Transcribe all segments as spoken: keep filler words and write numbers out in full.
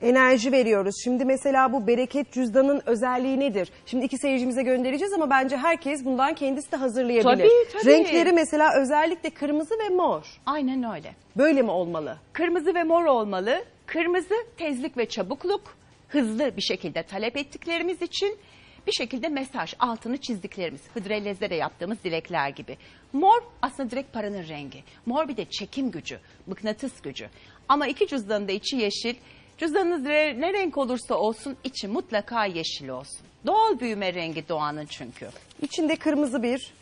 enerji veriyoruz. Şimdi mesela bu bereket cüzdanın özelliği nedir? Şimdi iki seyircimize göndereceğiz ama bence herkes bundan kendisi de hazırlayabilir. Tabii, tabii. Renkleri mesela özellikle kırmızı ve mor. Aynen öyle. Böyle mi olmalı? Kırmızı ve mor olmalı. Kırmızı tezlik ve çabukluk, hızlı bir şekilde talep ettiklerimiz için bir şekilde mesaj, altını çizdiklerimiz, Hıdrellez'de de yaptığımız dilekler gibi. Mor aslında direkt paranın rengi. Mor bir de çekim gücü, mıknatıs gücü. Ama iki cüzdanın da içi yeşil. Cüzdanınız ne renk olursa olsun içi mutlaka yeşil olsun. Doğal büyüme rengi doğanın çünkü. İçinde kırmızı bir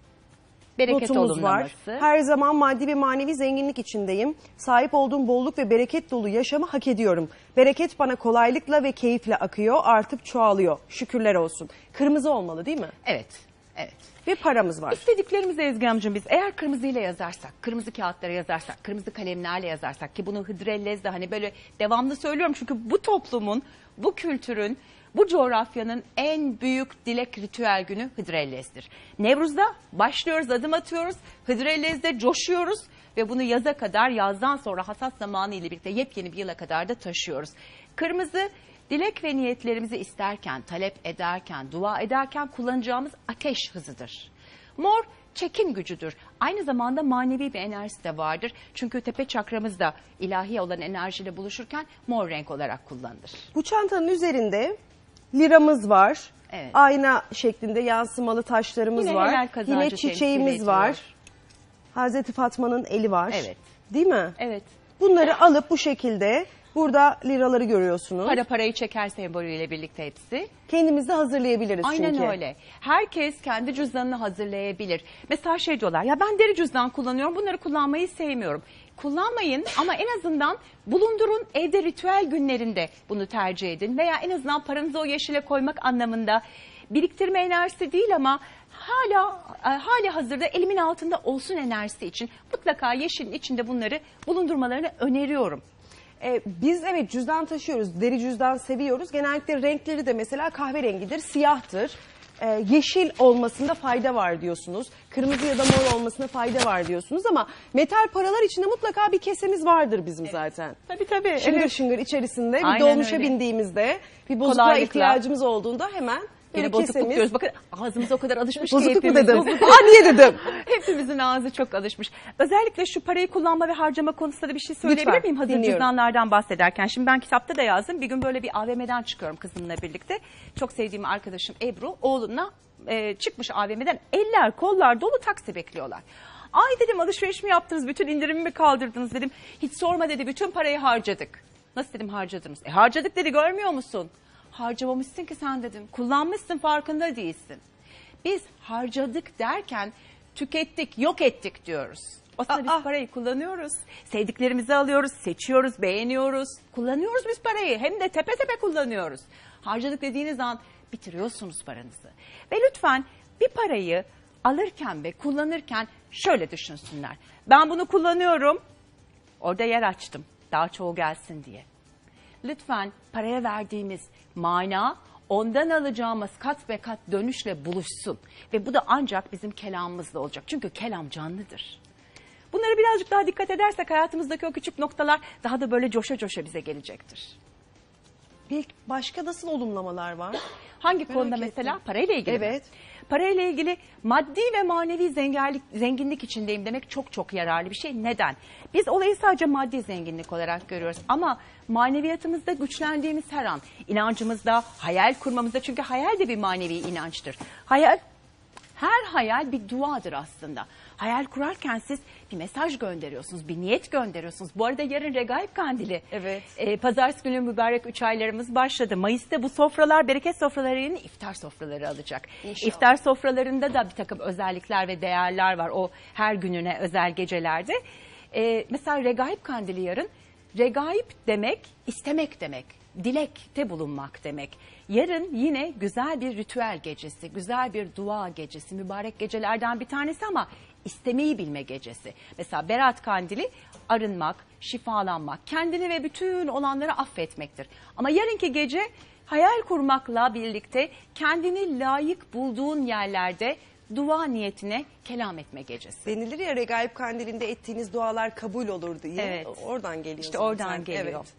Bereket notumuz var. olumlaması. Her zaman maddi ve manevi zenginlik içindeyim. Sahip olduğum bolluk ve bereket dolu yaşamı hak ediyorum. Bereket bana kolaylıkla ve keyifle akıyor, artıp çoğalıyor. Şükürler olsun. Kırmızı olmalı değil mi? Evet, evet. Ve paramız var. İstediklerimizi Ezgi amcım biz eğer kırmızıyla yazarsak, kırmızı kağıtlara yazarsak, kırmızı kalemlerle yazarsak ki bunu Hıdrellez'de hani böyle devamlı söylüyorum çünkü bu toplumun, bu kültürün, bu coğrafyanın en büyük dilek ritüel günü Hıdrellez'dir. Nevruz'da başlıyoruz, adım atıyoruz, Hıdrellez'de coşuyoruz ve bunu yaza kadar, yazdan sonra hasat zamanı ile birlikte yepyeni bir yıla kadar da taşıyoruz. Kırmızı, dilek ve niyetlerimizi isterken, talep ederken, dua ederken kullanacağımız ateş hızıdır. Mor çekim gücüdür. Aynı zamanda manevi bir enerjisi de vardır. Çünkü tepe çakramız da ilahi olan enerjiyle buluşurken mor renk olarak kullanılır. Bu çantanın üzerinde liramız var. Evet. Ayna şeklinde yansımalı taşlarımız Yine var. helal kazancı Yine temsil çiçeğimiz ediyor. var. Hazreti Fatma'nın eli var. Evet. Değil mi? Evet. Bunları alıp bu şekilde burada liraları görüyorsunuz. Para parayı çeker sembolüyle birlikte hepsi. Kendimiz de hazırlayabiliriz Aynen çünkü. öyle. Herkes kendi cüzdanını hazırlayabilir. Mesela şey diyorlar ya ben deri cüzdan kullanıyorum, bunları kullanmayı sevmiyorum. Kullanmayın ama en azından bulundurun, evde ritüel günlerinde bunu tercih edin. Veya en azından paranızı o yeşile koymak anlamında biriktirme enerjisi değil ama hala hali hazırda elimin altında olsun enerjisi için mutlaka yeşilin içinde bunları bulundurmalarını öneriyorum. Ee, biz evet cüzdan taşıyoruz. Deri cüzdan seviyoruz. Genellikle renkleri de mesela kahverengidir, siyahtır. Ee, yeşil olmasında fayda var diyorsunuz. Kırmızı ya da mor olmasına fayda var diyorsunuz ama metal paralar içinde mutlaka bir kesemiz vardır bizim zaten. Tabii tabii. Şıngır Evet. şıngır içerisinde bir Aynen dolmuşa öyle. bindiğimizde bir bozukluğa Kolaylıkla. ihtiyacımız olduğunda hemen böyle Yine bozukluk kesemiz. diyoruz. Bakın ağzımız o kadar alışmış ki Bozukluk mu hepimiz. dedim? Bozukluk. Aa niye dedim? Hepimizin ağzı çok alışmış. Özellikle şu parayı kullanma ve harcama konusunda da bir şey söyleyebilir Lütfen, miyim? Hazır dinliyorum. cüzdanlardan bahsederken. Şimdi ben kitapta da yazdım. Bir gün böyle bir A V M'den çıkıyorum kızımla birlikte. Çok sevdiğim arkadaşım Ebru oğlunla e, çıkmış A V M'den. Eller kollar dolu taksi bekliyorlar. Ay dedim alışveriş mi yaptınız? Bütün indirimi mi kaldırdınız dedim. Hiç sorma dedi. Bütün parayı harcadık. Nasıl dedim harcadınız? E harcadık dedi görmüyor musun? Harcamamışsın ki sen dedim. Kullanmışsın farkında değilsin. Biz harcadık derken tükettik, yok ettik diyoruz. Aslında biz Aa. parayı kullanıyoruz. Sevdiklerimizi alıyoruz, seçiyoruz, beğeniyoruz. Kullanıyoruz biz parayı. Hem de tepe tepe kullanıyoruz. Harcadık dediğiniz an bitiriyorsunuz paranızı. Ve lütfen bir parayı alırken ve kullanırken şöyle düşünsünler. Ben bunu kullanıyorum. Orada yer açtım. Daha çoğu gelsin diye. Lütfen paraya verdiğimiz mana ondan alacağımız kat be kat dönüşle buluşsun. Ve bu da ancak bizim kelamımızda olacak. Çünkü kelam canlıdır. Bunlara birazcık daha dikkat edersek hayatımızdaki o küçük noktalar daha da böyle coşa coşa bize gelecektir. Bir başka nasıl olumlamalar var? Hangi Merak konuda ettim. mesela? Parayla ilgili mi? Evet. Parayla ilgili maddi ve manevi zenginlik, zenginlik içindeyim demek çok çok yararlı bir şey. Neden? Biz olayı sadece maddi zenginlik olarak görüyoruz. Ama maneviyatımızda güçlendiğimiz her an, inancımızda, hayal kurmamızda, çünkü hayal de bir manevi inançtır. Hayal, her hayal bir duadır aslında. Hayal kurarken siz bir mesaj gönderiyorsunuz, bir niyet gönderiyorsunuz. Bu arada yarın Regaib Kandili. Evet. Ee, Pazartesi günü mübarek üç aylarımız başladı. Mayıs'ta bu sofralar, bereket sofraları yerine iftar sofraları alacak. İnşallah. İftar sofralarında da bir takım özellikler ve değerler var. O her gününe özel gecelerde. Ee, mesela Regaib Kandili yarın. Regaib demek, istemek demek. Dilekte bulunmak demek. Yarın yine güzel bir ritüel gecesi, güzel bir dua gecesi, mübarek gecelerden bir tanesi ama istemeyi bilme gecesi. Mesela Berat Kandili arınmak, şifalanmak, kendini ve bütün olanları affetmektir. Ama yarınki gece hayal kurmakla birlikte kendini layık bulduğun yerlerde dua niyetine kelam etme gecesi. Denilir ya Regaib Kandili'nde ettiğiniz dualar kabul olur diye. Evet. Oradan geliyor İşte zaten. oradan geliyor. Evet.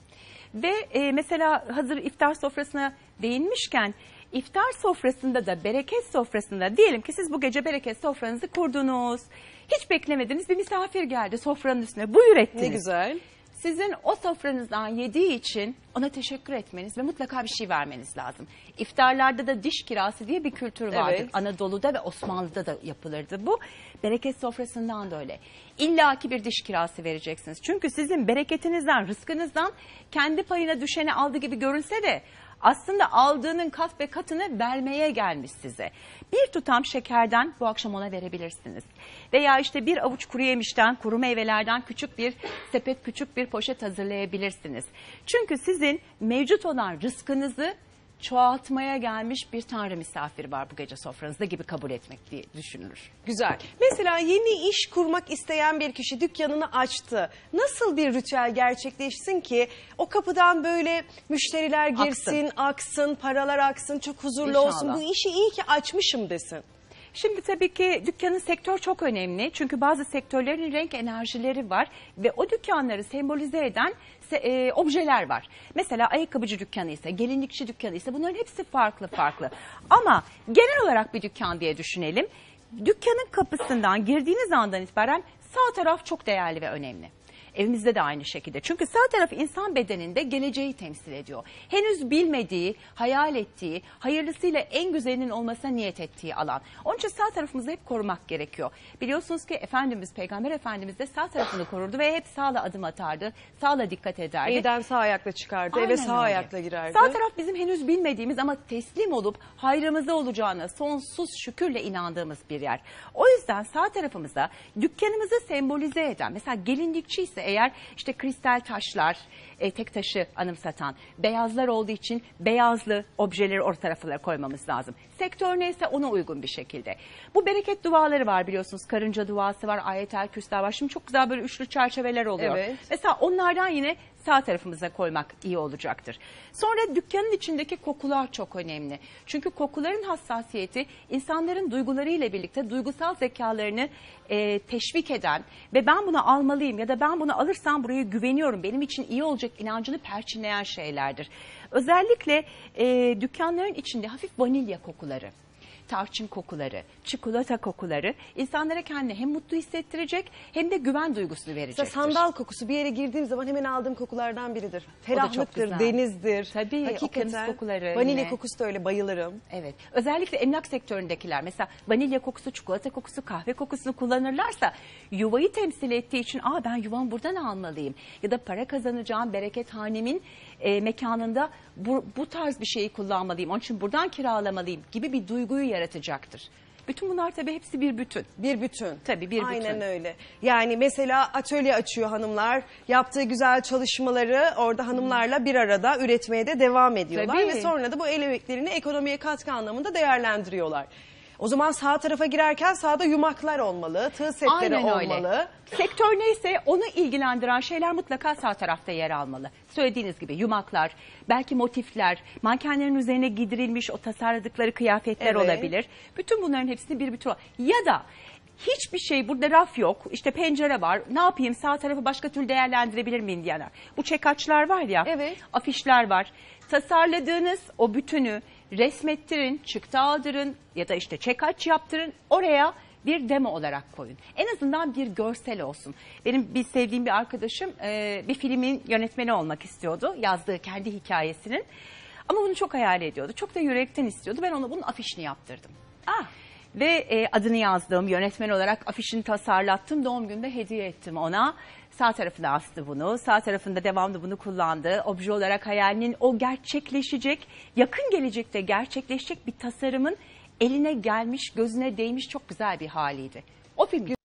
Ve e, mesela hazır iftar sofrasına değinmişken, iftar sofrasında da bereket sofrasında diyelim ki siz bu gece bereket sofranızı kurdunuz. Hiç beklemediniz, bir misafir geldi sofranın üstüne, buyur ettiniz. Ne güzel. Sizin o sofranızdan yediği için ona teşekkür etmeniz ve mutlaka bir şey vermeniz lazım. İftarlarda da diş kirası diye bir kültür vardır. Evet. Anadolu'da ve Osmanlı'da da yapılırdı bu. Bereket sofrasından da öyle. İlla ki bir diş kirası vereceksiniz. Çünkü sizin bereketinizden, rızkınızdan kendi payına düşeni aldı gibi görünse de aslında aldığının kat ve katını vermeye gelmiş size. Bir tutam şekerden bu akşam ona verebilirsiniz. Veya işte bir avuç kuru yemişten, kuru meyvelerden küçük bir sepet, küçük bir poşet hazırlayabilirsiniz. Çünkü sizin mevcut olan rızkınızı çoğaltmaya gelmiş bir tanrı misafiri var bu gece sofranızda gibi kabul etmek diye düşünülür. Güzel. Mesela yeni iş kurmak isteyen bir kişi dükkanını açtı. Nasıl bir ritüel gerçekleşsin ki o kapıdan böyle müşteriler girsin, aksın, aksın paralar aksın, çok huzurlu İnşallah. olsun. Bu işi iyi ki açmışım desin. Şimdi tabii ki dükkanın sektör çok önemli. Çünkü bazı sektörlerin renk enerjileri var ve o dükkanları sembolize eden e, objeler var. Mesela ayakkabıcı dükkanı ise, gelinlikçi dükkanı ise bunların hepsi farklı farklı. Ama genel olarak bir dükkan diye düşünelim. Dükkanın kapısından girdiğiniz andan itibaren sağ taraf çok değerli ve önemli. Evimizde de aynı şekilde. Çünkü sağ taraf insan bedeninde geleceği temsil ediyor. Henüz bilmediği, hayal ettiği, hayırlısıyla en güzelinin olmasına niyet ettiği alan. Onun için sağ tarafımızı hep korumak gerekiyor. Biliyorsunuz ki Efendimiz, Peygamber Efendimiz de sağ tarafını korurdu ve hep sağla adım atardı, sağla dikkat ederdi. Evden sağ ayakla çıkardı, Aynen eve sağ öyle. ayakla girerdi. Sağ taraf bizim henüz bilmediğimiz ama teslim olup hayrımıza olacağına sonsuz şükürle inandığımız bir yer. O yüzden sağ tarafımıza dükkanımızı sembolize eden, mesela gelinlikçi ise eğer işte kristal taşlar, e, tek taşı anımsatan, beyazlar olduğu için beyazlı objeleri orta taraflara koymamız lazım. Sektör neyse ona uygun bir şekilde. Bu bereket duaları var biliyorsunuz. Karınca duası var, ayetel kürsüler var. Şimdi çok güzel böyle üçlü çerçeveler oluyor. Evet. Mesela onlardan yine sağ tarafımıza koymak iyi olacaktır. Sonra dükkanın içindeki kokular çok önemli. Çünkü kokuların hassasiyeti insanların duygularıyla birlikte duygusal zekalarını e, teşvik eden ve ben bunu almalıyım ya da ben bunu alırsam buraya güveniyorum, benim için iyi olacak inancını perçinleyen şeylerdir. Özellikle e, dükkanların içinde hafif vanilya kokuları, tarçın kokuları, çikolata kokuları insanlara kendini hem mutlu hissettirecek hem de güven duygusunu verecektir. Mesela sandal kokusu bir yere girdiğim zaman hemen aldığım kokulardan biridir. çok Ferahlıktır, güzel. denizdir. Tabii, Hakikaten. okyanus kokuları Vanilya yine. kokusu da öyle, bayılırım. Evet. Özellikle emlak sektöründekiler mesela vanilya kokusu, çikolata kokusu, kahve kokusunu kullanırlarsa yuvayı temsil ettiği için aa ben yuvamı buradan almalıyım ya da para kazanacağım berekethanemin e, mekanında bu, bu tarz bir şeyi kullanmalıyım. Onun için buradan kiralamalıyım gibi bir duyguyu yaratacaktır. Bütün bunlar tabii hepsi bir bütün. Bir bütün. Tabii bir Aynen bütün. öyle. Yani mesela atölye açıyor hanımlar. Yaptığı güzel çalışmaları orada hanımlarla bir arada üretmeye de devam ediyorlar. Tabii. Ve sonra da bu el emeklerini ekonomiye katkı anlamında değerlendiriyorlar. O zaman sağ tarafa girerken sağda yumaklar olmalı, tığ setleri Aynen öyle. olmalı. Sektör neyse onu ilgilendiren şeyler mutlaka sağ tarafta yer almalı. Söylediğiniz gibi yumaklar, belki motifler, mankenlerin üzerine giydirilmiş o tasarladıkları kıyafetler Evet. olabilir. Bütün bunların hepsini bir bütün. Ya da hiçbir şey, burada raf yok, işte pencere var, ne yapayım sağ tarafı başka türlü değerlendirebilir miyim diyenler. Bu çekaçlar var ya, Evet. afişler var. Tasarladığınız o bütünü resmettirin, çıktı aldırın ya da işte çekaç yaptırın, oraya bir demo olarak koyun. En azından bir görsel olsun. Benim bir sevdiğim bir arkadaşım e, bir filmin yönetmeni olmak istiyordu. Yazdığı kendi hikayesinin. Ama bunu çok hayal ediyordu. Çok da yürekten istiyordu. Ben ona bunun afişini yaptırdım. Ah. Ve e, adını yazdım, yönetmen olarak afişini tasarlattım. Doğum gününde hediye ettim ona. Sağ tarafına astı bunu. Sağ tarafında devamlı bunu kullandı. Obje olarak hayalinin o gerçekleşecek, yakın gelecekte gerçekleşecek bir tasarımın eline gelmiş, gözüne değmiş çok güzel bir haliydi. O film